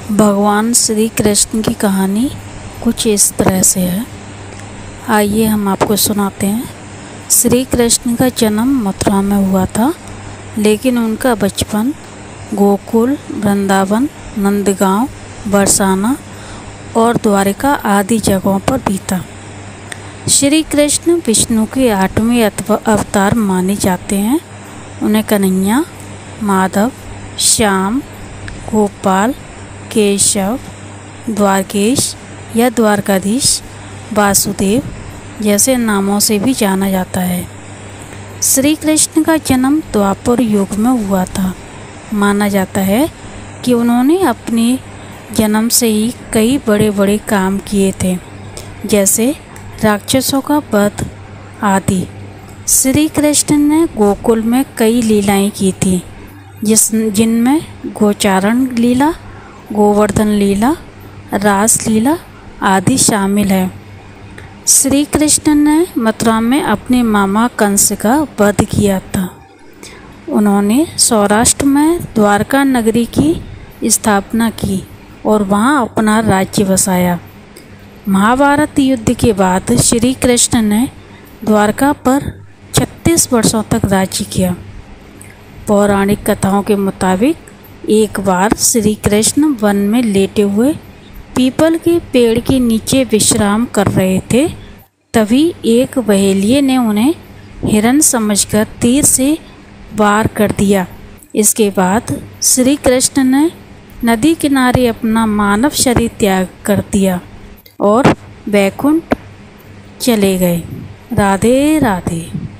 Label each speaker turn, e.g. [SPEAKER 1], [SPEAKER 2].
[SPEAKER 1] भगवान श्री कृष्ण की कहानी कुछ इस तरह से है। आइए हम आपको सुनाते हैं। श्री कृष्ण का जन्म मथुरा में हुआ था, लेकिन उनका बचपन गोकुल, वृंदावन, नंदगांव, बरसाना और द्वारिका आदि जगहों पर बीता। श्री कृष्ण विष्णु के 8वें अवतार माने जाते हैं। उन्हें कन्हैया, माधव, श्याम, गोपाल, केशव, द्वारकेश या द्वारकाधीश, वासुदेव जैसे नामों से भी जाना जाता है। श्री कृष्ण का जन्म द्वापर युग में हुआ था। माना जाता है कि उन्होंने अपने जन्म से ही कई बड़े बड़े काम किए थे, जैसे राक्षसों का वध आदि। श्री कृष्ण ने गोकुल में कई लीलाएं की थी, जिनमें गोचारण लीला, गोवर्धन लीला, रास लीला आदि शामिल है। श्री कृष्ण ने मथुरा में अपने मामा कंस का वध किया था। उन्होंने सौराष्ट्र में द्वारका नगरी की स्थापना की और वहां अपना राज्य बसाया। महाभारत युद्ध के बाद श्री कृष्ण ने द्वारका पर 36 वर्षों तक राज्य किया। पौराणिक कथाओं के मुताबिक एक बार श्री कृष्ण वन में लेटे हुए पीपल के पेड़ के नीचे विश्राम कर रहे थे। तभी एक बहेलिये ने उन्हें हिरन समझकर तीर से वार कर दिया। इसके बाद श्री कृष्ण ने नदी किनारे अपना मानव शरीर त्याग कर दिया और वैकुंठ चले गए। राधे राधे।